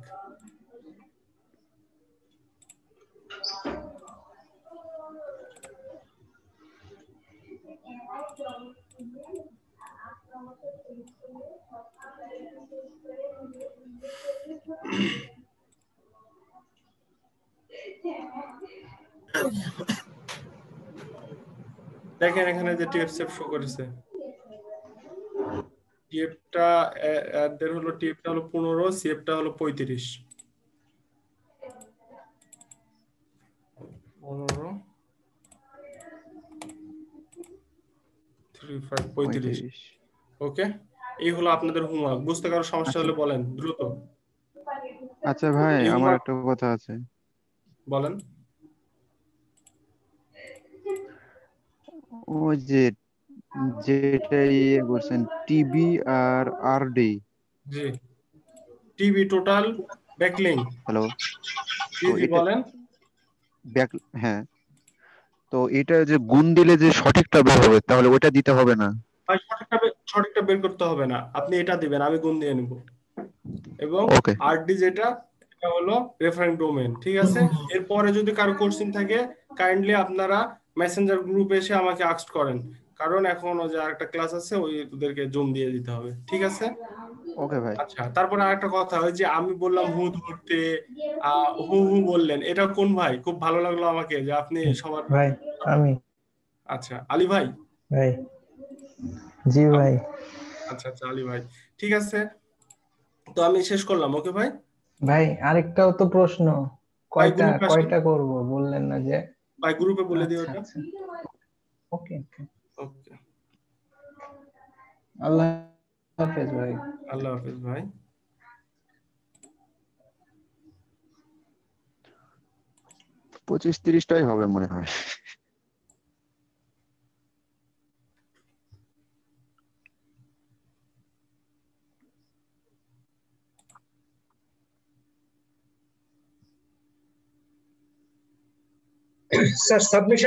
দেখেন এখানে যে টিএফসিএফ শো করেছে, টিএফটা এর হলো, টিএফটা হলো 15, সিএফটা হলো 35। 15 35 ওকে, এই হলো আপনাদের হোমওয়ার্ক। বুঝতে কারো সমস্যা হলে বলেন দ্রুত। আচ্ছা ভাই, এই আমার homework- একটা কথা আছে। বলেন। ওই যে যেটা ইয়ে করছেন টিবি আর আরডি। জি, টিভি টোটাল ব্যাকলিং। হ্যালো, জি তো জি এটা বলেন। ব্যাক, হ্যাঁ, তো এটা যে গুণ দিলে যে সঠিকটা বের হবে, তাহলে ওটা দিতে হবে না? ভাই সঠিকটা বের করতে হবে না, আপনি এটা দিবেন, আমি গুণ দিয়ে নেব। এবং ওকে আরডি যেটা, এটা হলো রেফারেন্স ডোমেইন। ঠিক আছে, এরপরে যদি কারো কোশ্চেন থাকে কাইন্ডলি আপনারা মেসেঞ্জার গ্রুপে এসে আমাকে আস্ক করেন, কারণ এখন ওই যে আরেকটা ক্লাস আছে, ওদেরকে জুম দিয়ে দিতে হবে। ঠিক আছে, ওকে ভাই। আচ্ছা তারপরে আরেকটা কথা, ওই যে আমি বললাম হু ধরতে, হু হু বললেন, এটা কোন ভাই? খুব ভালো লাগলো আমাকে যে আপনি সবার। ভাই আমি। আচ্ছা আলী ভাই। ভাই জি ভাই। আচ্ছা আচ্ছা আলী ভাই, ঠিক আছে, তো আমি শেষ করলাম। ওকে ভাই। ভাই আরেকটাও তো প্রশ্ন, ভাই কয়টা গ্রুপে আসেন, কয়টা করব বললেন না যে? ভাই গ্রুপে বলে দিও আচ্ছা ওটা। আচ্ছা, ওকে ওকে, ওকে, আল্লাহ হাফেজ ভাই। আল্লাহ হাফেজ ভাই। 25-30টাই হবে মনে হয়। Sir submission